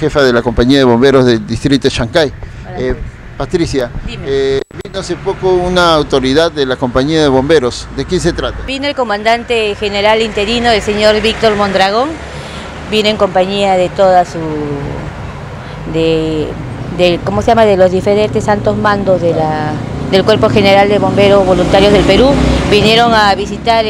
jefa de la compañía de bomberos del distrito de Chancay. Hola. Patricia, Dime. vino hace poco una autoridad de la compañía de bomberos. ¿De quién se trata? Vino el comandante general interino, el señor Víctor Mondragón. Vino en compañía de toda su... ¿cómo se llama? De los diferentes altos mandos del Cuerpo General de Bomberos Voluntarios del Perú. Vinieron a visitar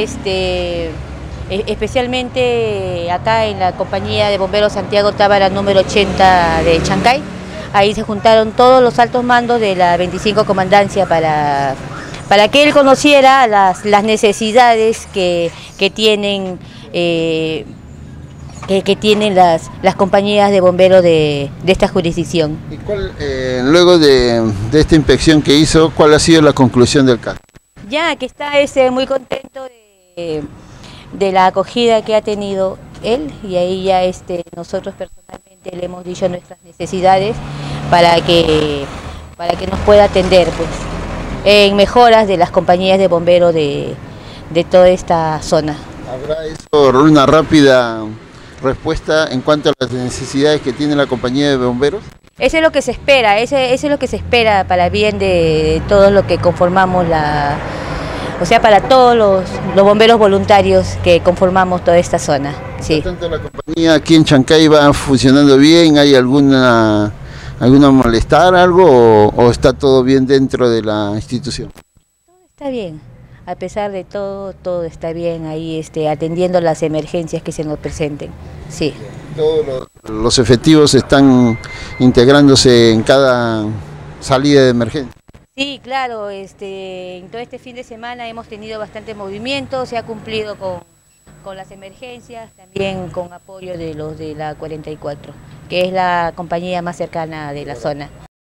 especialmente acá en la compañía de bomberos Santiago Tábara número 80 de Chancay. Ahí se juntaron todos los altos mandos de la 25 Comandancia para que él conociera las necesidades que tienen las compañías de bomberos de esta jurisdicción. ¿Y luego de esta inspección que hizo, cuál ha sido la conclusión del caso? Ya que está muy contento de la acogida que ha tenido él, y ahí ya nosotros personalmente le hemos dicho nuestras necesidades para que nos pueda atender pues en mejoras de las compañías de bomberos de toda esta zona. ¿Habrá eso una rápida respuesta en cuanto a las necesidades que tiene la compañía de bomberos? Eso es lo que se espera, eso es lo que se espera para bien de todos los que conformamos o sea, para todos los bomberos voluntarios que conformamos toda esta zona. Sí. Por tanto, la compañía aquí en Chancay va funcionando bien. ¿Hay alguna molestar, algo, o está todo bien dentro de la institución? Todo está bien, a pesar de todo está bien ahí atendiendo las emergencias que se nos presenten. Sí. Todos los efectivos están integrándose en cada salida de emergencia. Sí, claro, en todo este fin de semana hemos tenido bastante movimiento, se ha cumplido con las emergencias, también con apoyo de los de la 44, que es la compañía más cercana de la zona.